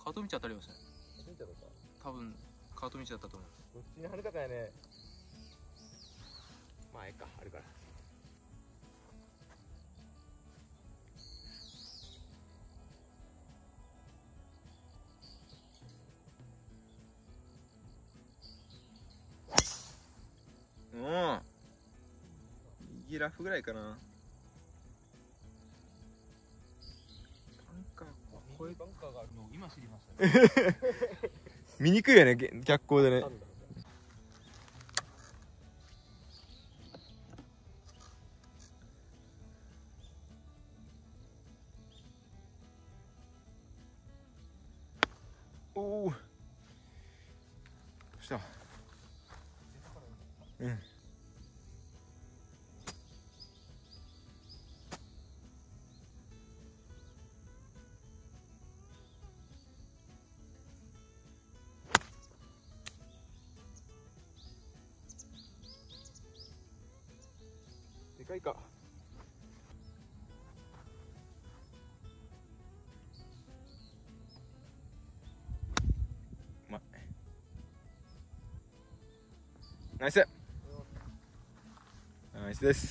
カート道当たりましたね。 見ちゃったか。 多分カート道だったと思う。 どっちに跳ねたかやね。まあええか、あるから。 右ラフぐらいかな。バンカーこれバンカーがあるのを今知りましたね。 見にくいよね、逆光でね。おお。した。うん。 でかいか。 うまい。ナイス。ナイスです。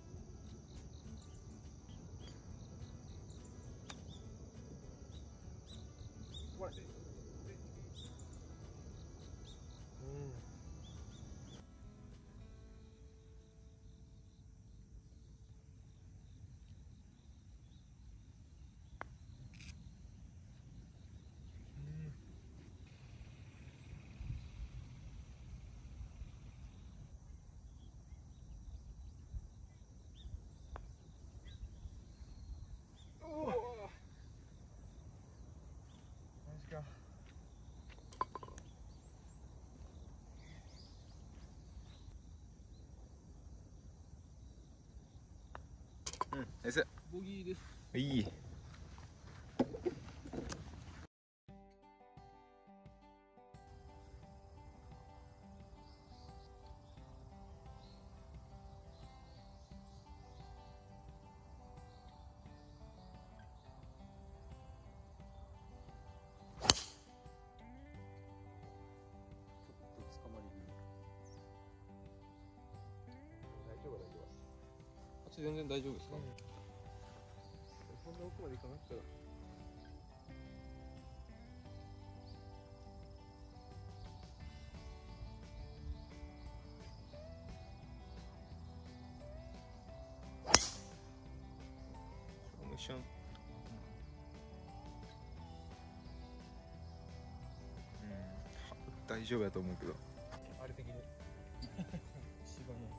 うん、ナイス。 ボギーです。 いい。 捕まり気味。大丈夫大丈夫。 あっち全然大丈夫ですか？ そんな奥まで行かなくたら。 もう一瞬。大丈夫やと思うけど。 あれ的に。芝の。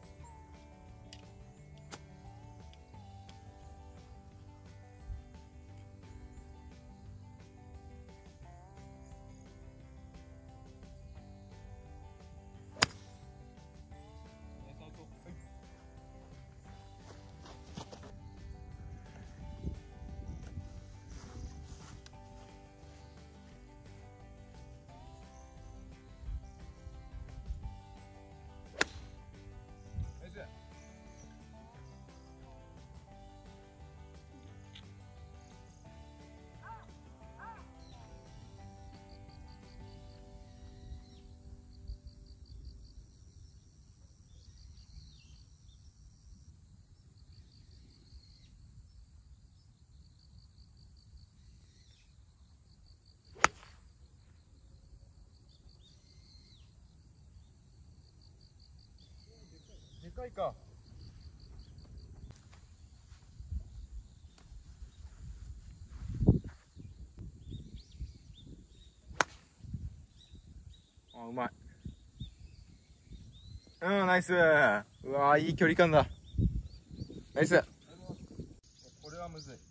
でかいか。 あ、うまい。うん、ナイス。うわー、いい距離感だ。ナイス。 これはむずい。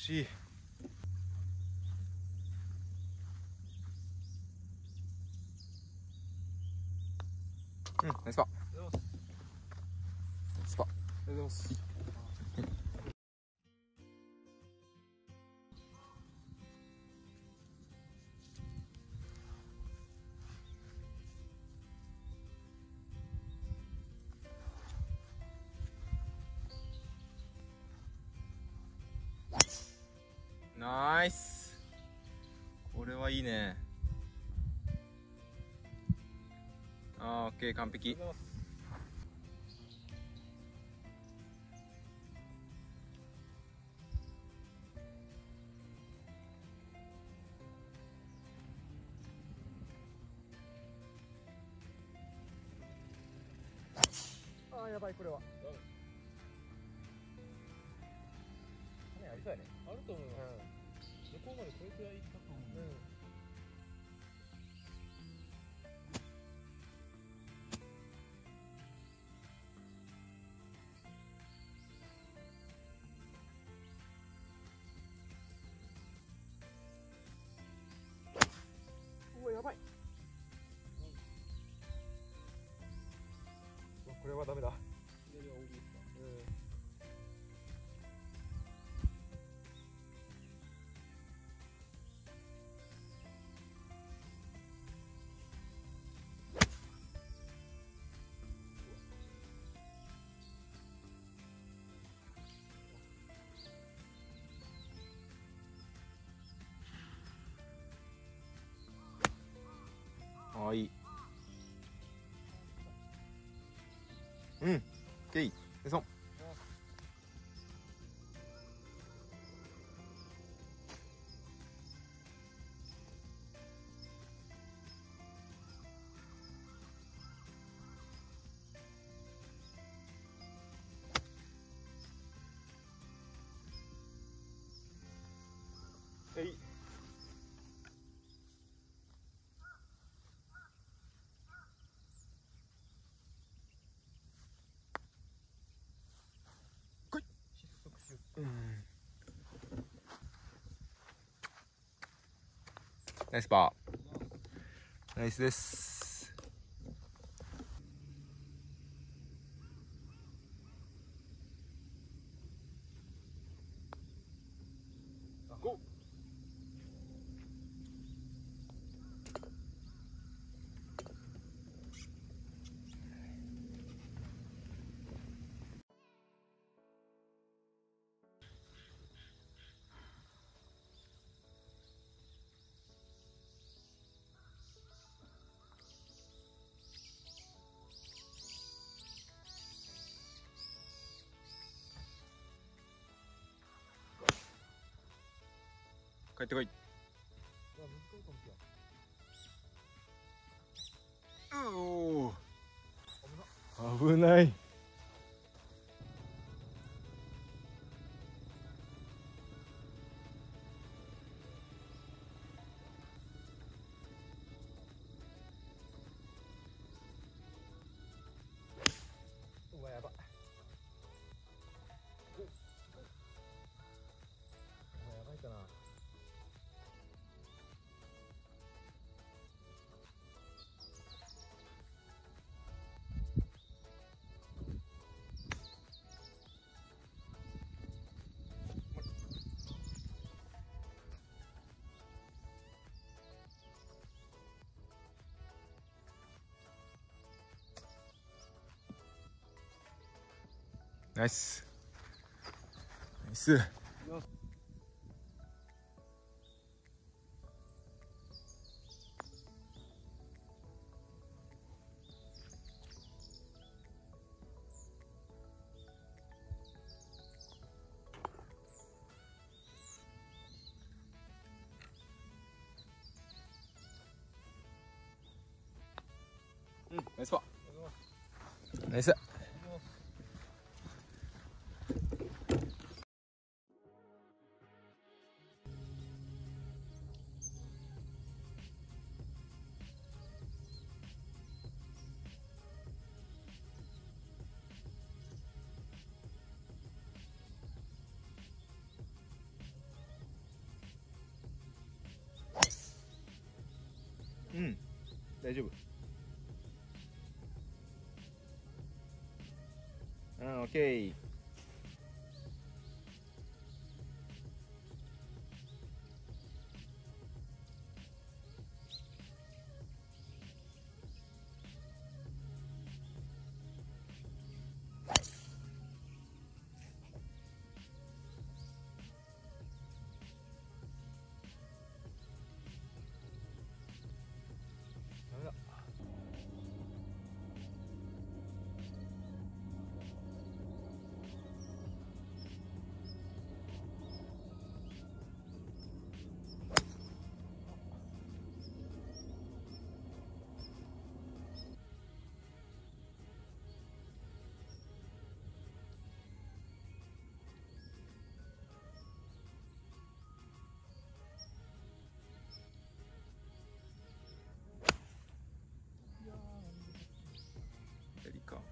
しい。うん、ナイスパー。ナイスパー。 ありがとうございます。 ナイス。これはいいね。あー、オッケー、完璧。 ああ、やばい、これは。種ありそうやね。あると思うよ。向こうまでこれくらい行ったと思う。うわ、やばい。これはダメだ。左は OB ですか。 ああ、いい。うん、オッケー。でそん。 はい。失速しよう。 ナイスパー。ナイスです。 ゴー。 帰ってこい。おお。危ない。 うわ、やばい。やばいかな。 ナイス。ナイス。うん、ナイスパー。ナイス。 大丈夫。うん、オッケー。 ダメだ。 左か。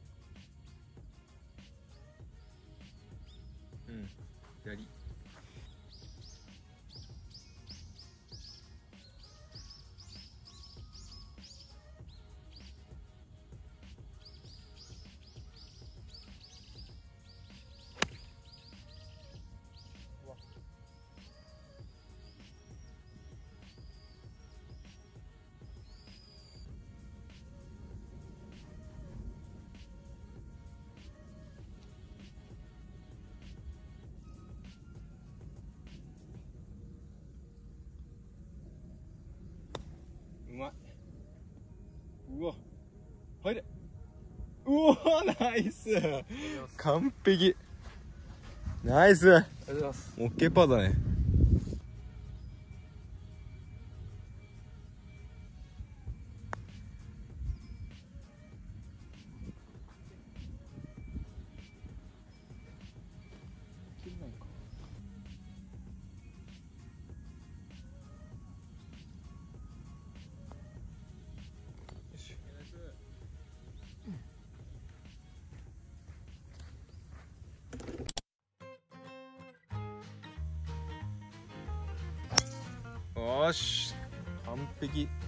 うん、左。うまい。うわ、入れ。うわ、ナイス。完璧。ナイス。 ありがとうございます。 オッケーパーだね。 切れないか。よし。 よーし、完璧。